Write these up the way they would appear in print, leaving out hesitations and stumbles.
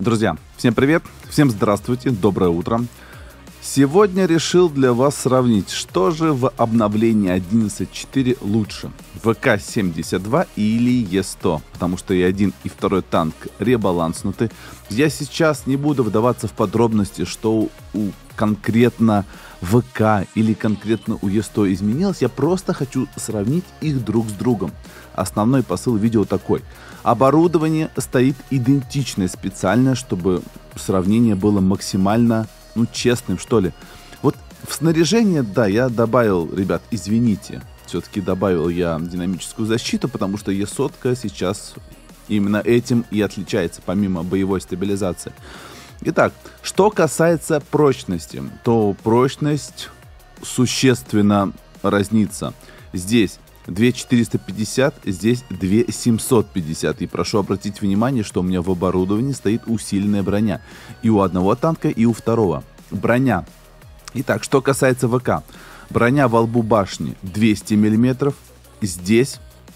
Друзья, всем привет, всем здравствуйте, доброе утро. Сегодня решил для вас сравнить, что же в обновлении 11.4 лучше, ВК-72 или Е100, потому что и один, и второй танк ребаланснуты. Я сейчас не буду вдаваться в подробности, что у конкретно ВК или конкретно у Е100 изменилось, я просто хочу сравнить их друг с другом. Основной посыл видео такой. Оборудование стоит идентичное специально, чтобы сравнение было максимально, честным, что ли. Вот в снаряжение, да, я добавил, ребят, извините, все-таки добавил я динамическую защиту, потому что Е100 сейчас именно этим и отличается, помимо боевой стабилизации. Итак, что касается прочности, то прочность существенно разнится. Здесь 2450, здесь 2750. И прошу обратить внимание, что у меня в оборудовании стоит усиленная броня. И у одного танка, и у второго. Броня. Итак, что касается ВК. Броня во лбу башни 200 мм, здесь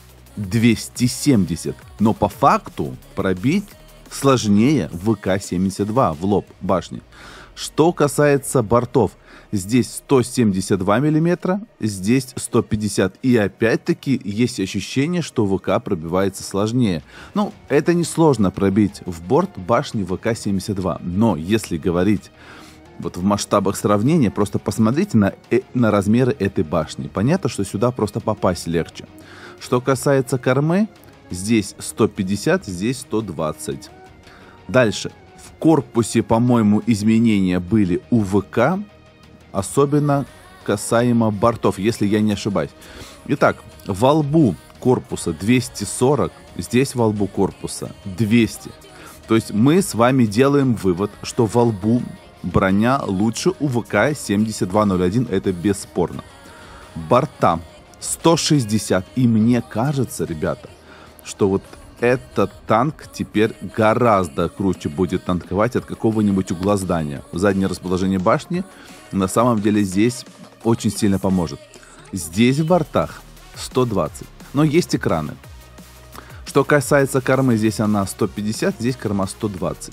270. Но по факту пробить сложнее ВК-72 в лоб башни. Что касается бортов. Здесь 172 мм, здесь 150. И опять-таки есть ощущение, что ВК пробивается сложнее. Это несложно пробить в борт башни ВК-72. Но если говорить вот в масштабах сравнения, просто посмотрите на размеры этой башни. Понятно, что сюда просто попасть легче. Что касается кормы, здесь 150, здесь 120. Дальше. В корпусе, по-моему, изменения были у ВК, особенно касаемо бортов, если я не ошибаюсь. Итак, во лбу корпуса 240, здесь во лбу корпуса 200. То есть мы с вами делаем вывод, что во лбу броня лучше у ВК-7201, это бесспорно. Борта 160, и мне кажется, ребята, что вот этот танк теперь гораздо круче будет танковать от какого-нибудь угла здания. Заднее расположение башни на самом деле здесь очень сильно поможет. Здесь в бортах 120, но есть экраны. Что касается кормы, здесь она 150, здесь корма 120.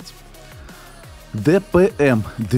ДПМ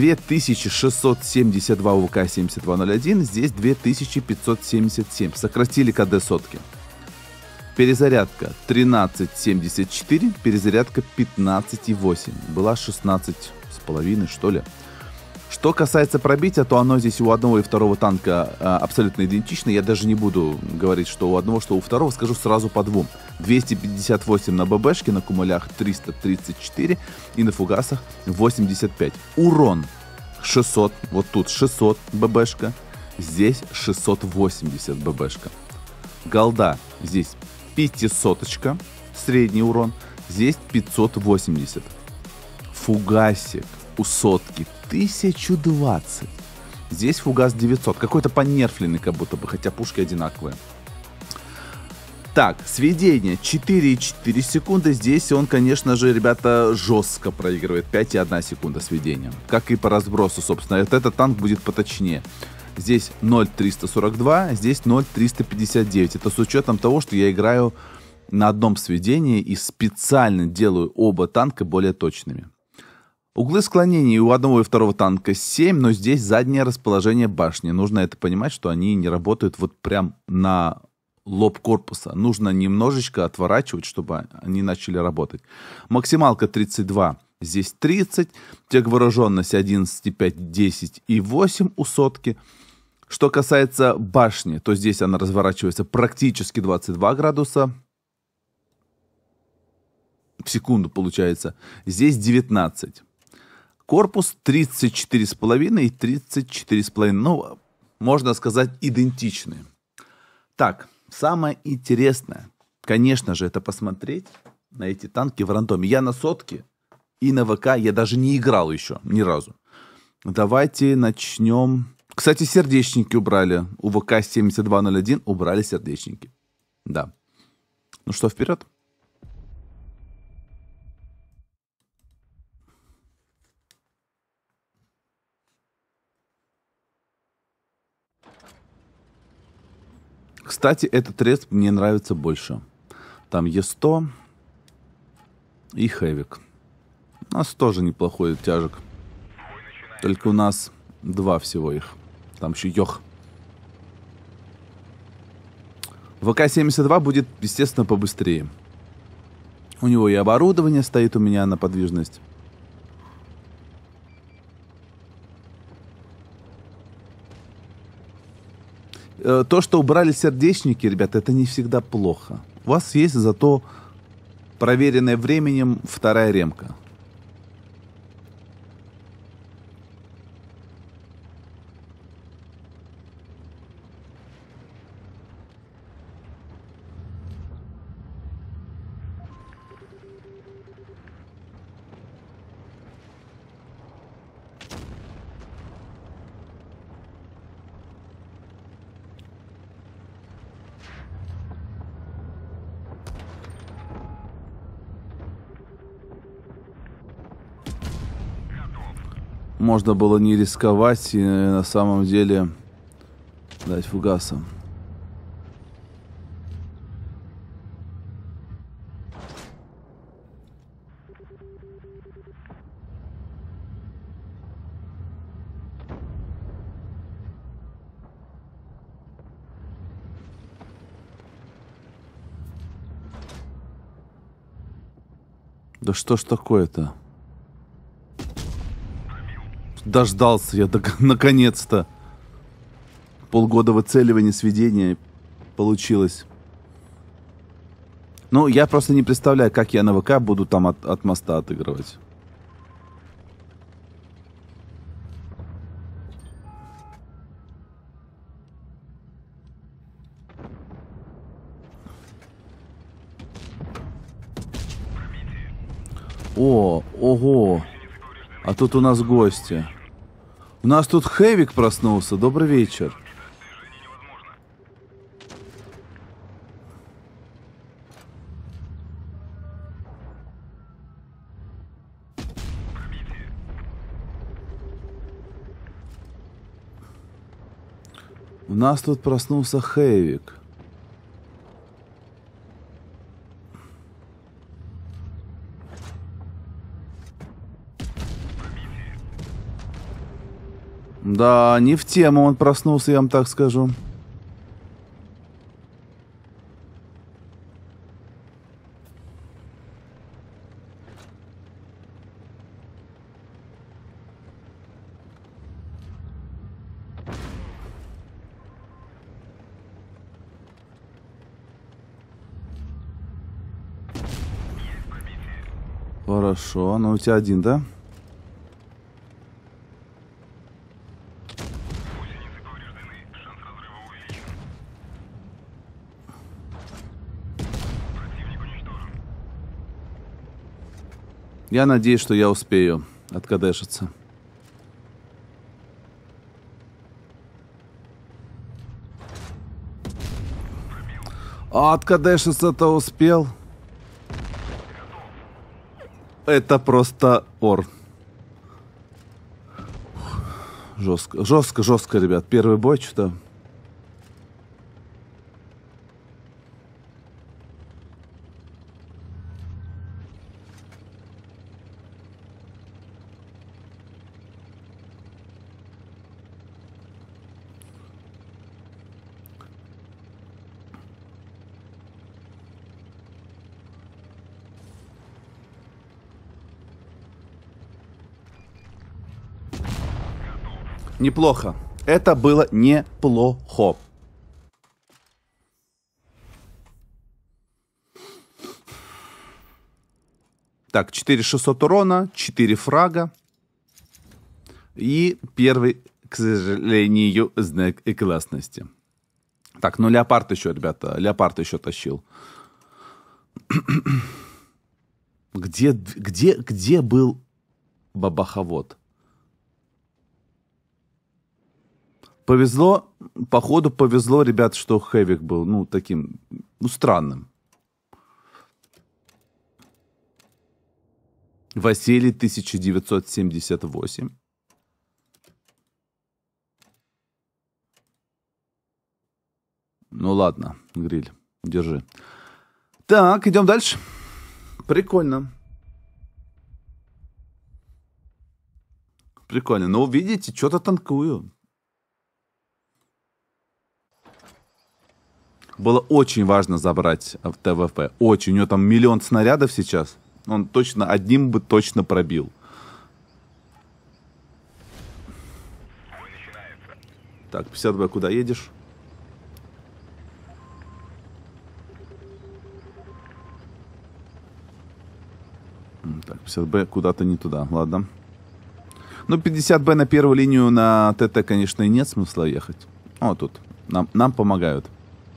2672 у ВК-7201, здесь 2577. Сократили КД сотки. Перезарядка 13.74, перезарядка 15.8. Была 16,5, что ли. Что касается пробития, то оно здесь у одного и второго танка абсолютно идентично. Я даже не буду говорить, что у одного, что у второго. Скажу сразу по двум. 258 на ББшке, на кумулях 334 и на фугасах 85. Урон 600, вот тут 600 ББшка, здесь 680 ББшка. Голда здесь 500-очка, средний урон, здесь 580. Фугасик у сотки 1020. Здесь фугас 900. Какой-то понерфленный как будто бы, хотя пушки одинаковые. Так, сведение 4,4 секунды. Здесь он, конечно же, ребята, жестко проигрывает. 5,1 секунда сведения. Как и по разбросу, собственно. Этот танк будет поточнее. Здесь 0,342, здесь 0,359. Это с учетом того, что я играю на одном сведении и специально делаю оба танка более точными. Углы склонений у одного и второго танка 7, но здесь заднее расположение башни. Нужно это понимать, что они не работают вот прям на лоб корпуса. Нужно немножечко отворачивать, чтобы они начали работать. Максималка 32, здесь 30. Теговооруженность 11,5, 10 и 8 у сотки. Что касается башни, то здесь она разворачивается практически 22 градуса в секунду получается. Здесь 19. Корпус 34,5 и 34,5. Можно сказать, идентичные. Так, самое интересное, конечно же, это посмотреть на эти танки в рандоме. Я на сотке и на ВК я даже не играл еще ни разу. Давайте начнем. Кстати, сердечники убрали. У ВК-7201 убрали сердечники. Да. Ну что, вперед? Кстати, этот респ мне нравится больше. Там Е100 и Хэвик. У нас тоже неплохой тяжек. Только у нас 2 всего их. Там еще Йох. ВК-72 будет, естественно, побыстрее. У него и оборудование стоит у меня на подвижность. То, что убрали сердечники, ребята, это не всегда плохо. У вас есть зато проверенная временем 2-я ремка. Можно было не рисковать и на самом деле дать фугаса. Да что ж такое-то? Дождался я наконец-то. Полгода выцеливания, сведения получилось. Ну, я просто не представляю, как я на ВК буду там от моста отыгрывать. Ого. А тут у нас гости. У нас тут Хэвик проснулся. Добрый вечер. У нас тут проснулся Хэвик. Да, не в тему он проснулся, я вам так скажу. Хорошо, ну у тебя один, да? Я надеюсь, что я успею откадешиться. А откадешиться-то успел? Это просто ор. Жестко, жестко, жестко, ребят. Первый бой что-то... Неплохо. Это было неплохо. Так, 4600 урона, 4 фрага. И первый, к сожалению, знак классности. Так, ну Леопард еще, ребята. Леопард еще тащил. Где был бабаховод? Повезло, походу повезло, ребят, что Хэвик был, ну, таким, ну, странным. Василий 1978. Ну, ладно, гриль, держи. Так, идем дальше. Прикольно. Прикольно. Но видите, что-то танкую. Было очень важно забрать в ТВП. Очень. У него там 1 000 000 снарядов сейчас. Он точно одним бы точно пробил. Так, 50Б, куда едешь? Так, 50Б куда-то не туда. Ладно. Ну, 50Б на первую линию на ТТ, конечно, и нет смысла ехать. О, тут. Нам помогают.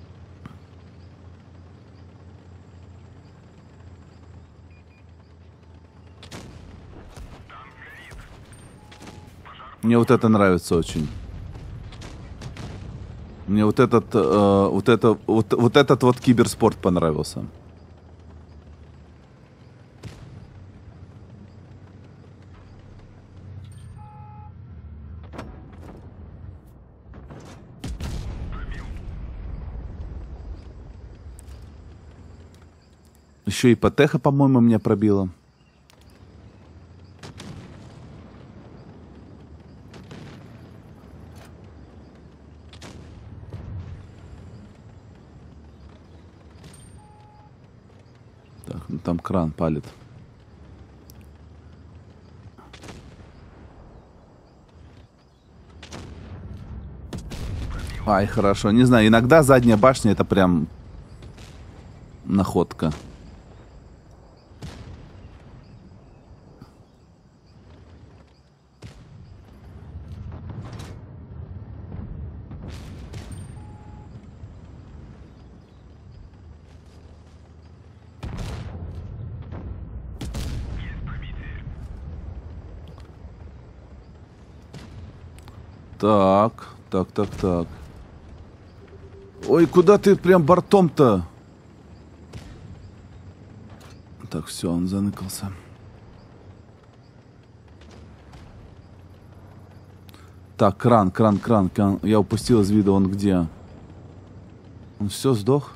Мне вот это нравится очень. Мне вот этот вот киберспорт понравился. Еще и Патеха, по-моему, меня пробила. Так, ну там кран палит. Ай, хорошо. Не знаю, иногда задняя башня это прям находка. Так. Ой, куда ты прям бортом-то? Так, все, он заныкался. Так, кран. Я упустил из вида, он где? Он все, сдох?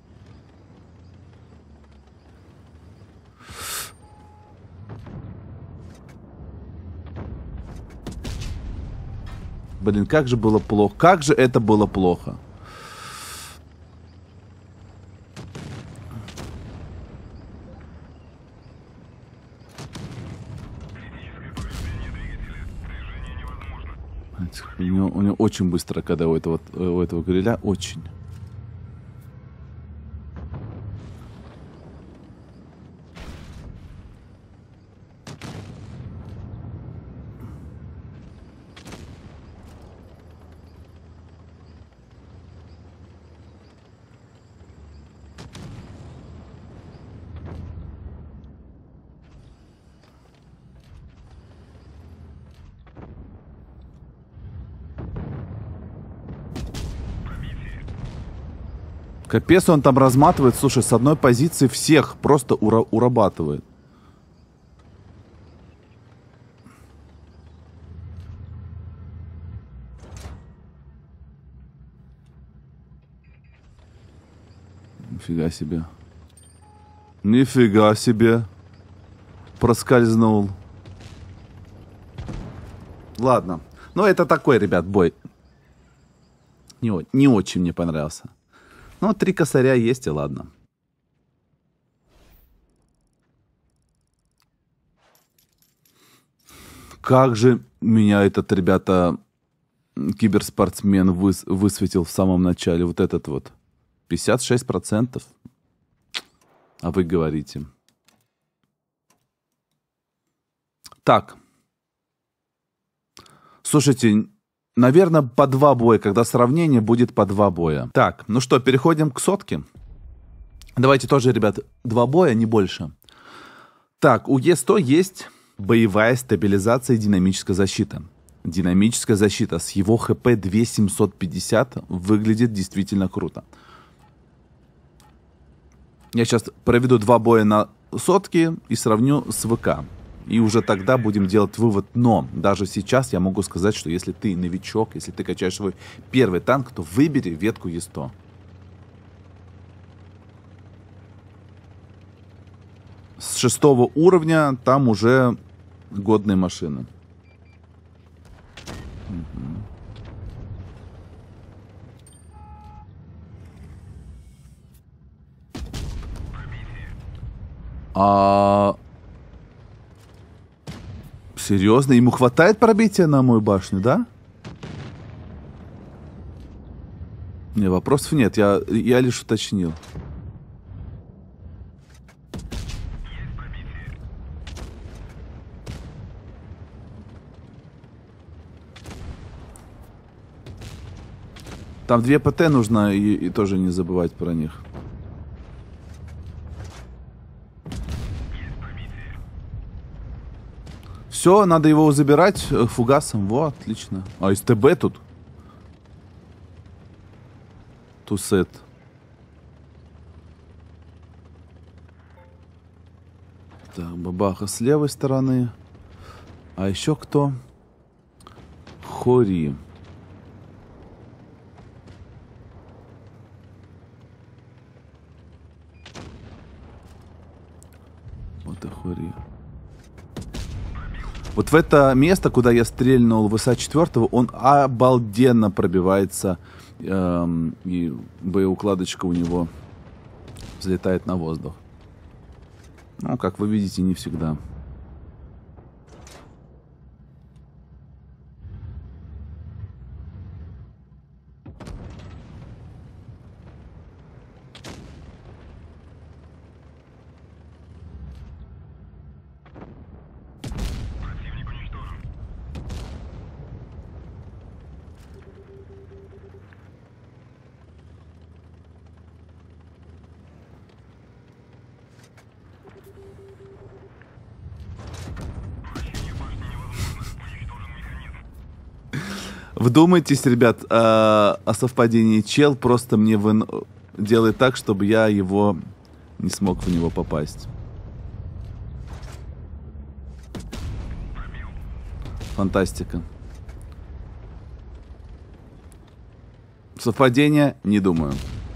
Блин, как же было плохо. Как же это было плохо. У него очень быстро, когда у этого гриля, очень. Капец, он там разматывает, слушай, с одной позиции всех просто урабатывает. Нифига себе. Нифига себе. Проскользнул. Ладно. Ну, это такой, ребят, бой. Не очень мне понравился. Ну, 3 косаря есть, и ладно. Как же меня этот, ребята, киберспортсмен высветил в самом начале. Вот этот вот. 56%. А вы говорите. Так. Слушайте, наверное, по 2 боя. Когда сравнение будет по 2 боя. Так, ну что, переходим к сотке. Давайте тоже, ребят, 2 боя, не больше. Так, у Е100 есть боевая стабилизация и динамическая защита. Динамическая защита с его ХП 2750 выглядит действительно круто. Я сейчас проведу 2 боя на сотке и сравню с ВК. И уже тогда будем делать вывод. Но даже сейчас я могу сказать, что если ты новичок, если ты качаешь свой первый танк, то выбери ветку Е100. С 6 уровня там уже годные машины. А... Серьезно? Ему хватает пробития на мою башню, да? Не, вопросов нет. Я лишь уточнил. Там 2 ПТ нужно, и тоже не забывать про них. Все, надо его забирать фугасом. Во, отлично. А СТБ тут? Тусет. Так, бабаха с левой стороны. А еще кто? Хори. Вот и Хори. Вот в это место, куда я стрельнул ВС-4, он обалденно пробивается. И боеукладочка у него взлетает на воздух. Ну, как вы видите, не всегда. Вдумайтесь, ребят, о совпадении. Чел просто мне делает так, чтобы я его не смог в него попасть. Фантастика. Совпадение? Не думаю.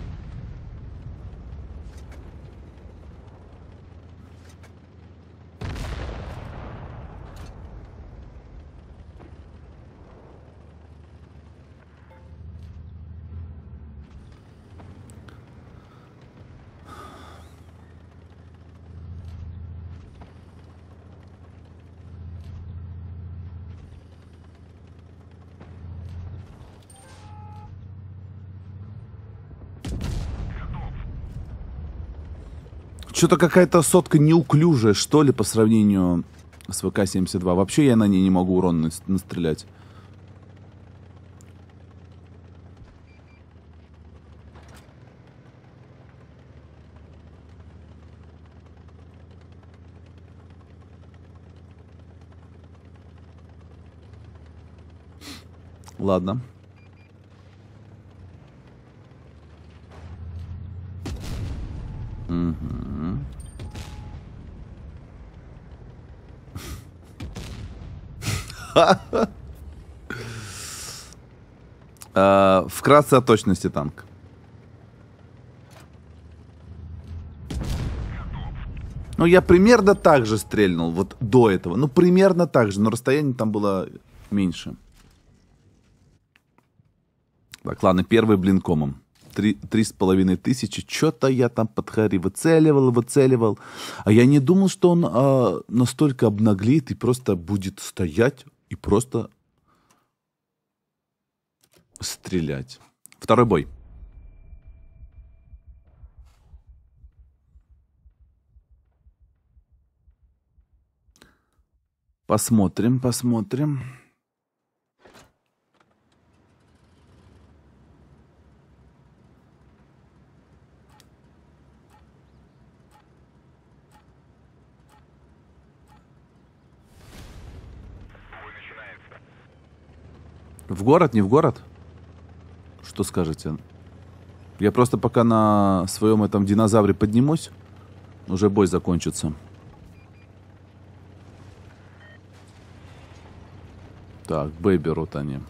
Что-то какая-то сотка неуклюжая, что ли, по сравнению с ВК-72. Вообще я на ней не могу урон настрелять. Ладно. Угу. Вкратце о точности танка. Ну, я примерно так же стрельнул, вот до этого. Ну, примерно так же, но расстояние там было меньше. Так, ладно, первый блинкомом. 3500. Что-то я там под Хари выцеливал. А я не думал, что он настолько обнаглеет и просто будет стоять и просто стрелять. Второй бой. Посмотрим. В город, не в город? Что скажете? Я просто пока на своем этом динозавре поднимусь, уже бой закончится. Так, Б берут они.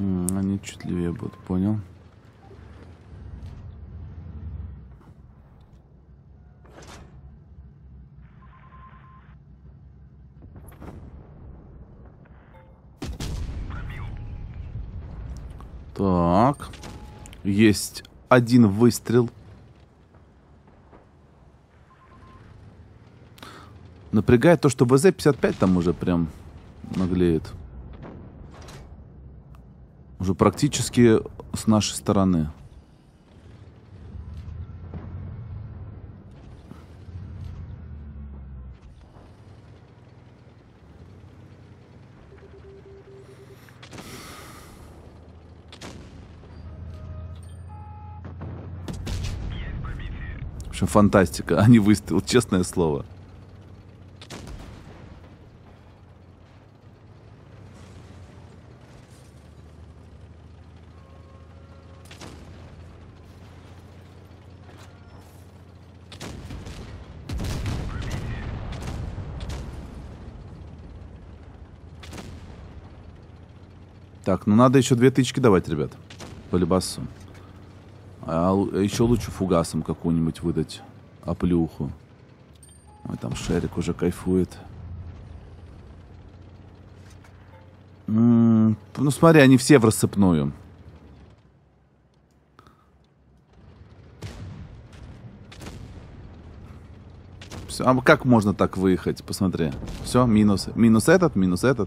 Они чуть левее будут, понял. Так. Есть один выстрел. Напрягает то, что ВЗ-55 там уже прям наглеет. Уже практически с нашей стороны. В общем, фантастика, а не выстрел, честное слово. Так, ну надо еще 2 тычки давать, ребят. По либасу. А еще лучше фугасом какую-нибудь выдать. Оплюху. Ой, там Шерик уже кайфует. Ну смотри, они все в рассыпную. Все, а как можно так выехать? Посмотри. Все, минус. Минус этот, минус этот.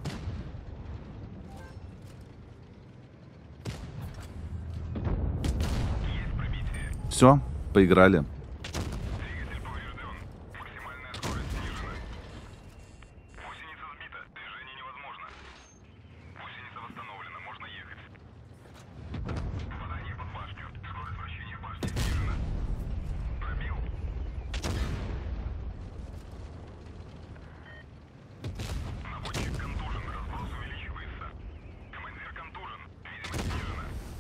Все, поиграли. Двигатель поврежден. Максимальная скорость снижена. Гусеница сбита. Движение невозможно. Гусеница восстановлена. Можно ехать. Попадание под башню. Скорость вращения башни снижена. Пробил. Наводчик контужен. Разброс увеличивается. Командир контужен. Видимость снижена.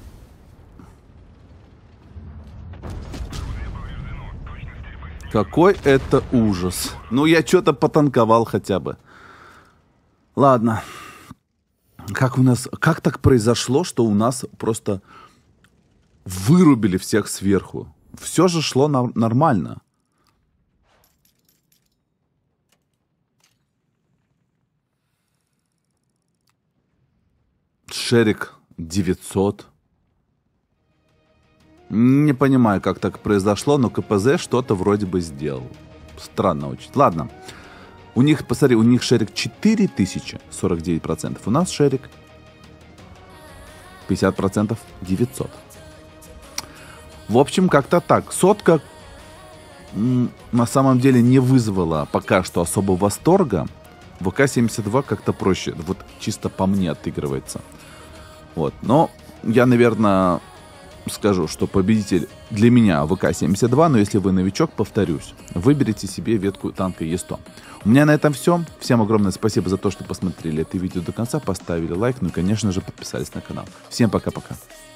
Какой это ужас. Ну, я что-то потанковал хотя бы. Ладно. Как так произошло, что у нас просто вырубили всех сверху? Все же шло нормально. Шерик 900. Не понимаю, как так произошло, но КПЗ что-то вроде бы сделал. Странно очень. Ладно. У них, посмотри, у них Шерик 4000, 49%. У нас Шерик 50%, 900. В общем, как-то так. Сотка на самом деле не вызвала пока что особо восторга. ВК-72 как-то проще. Вот чисто по мне отыгрывается. Вот. Но я, наверное, скажу, что победитель для меня ВК-72, но если вы новичок, повторюсь, выберите себе ветку танка Е100. У меня на этом все. Всем огромное спасибо за то, что посмотрели это видео до конца, поставили лайк, ну и, конечно же, подписались на канал. Всем пока-пока.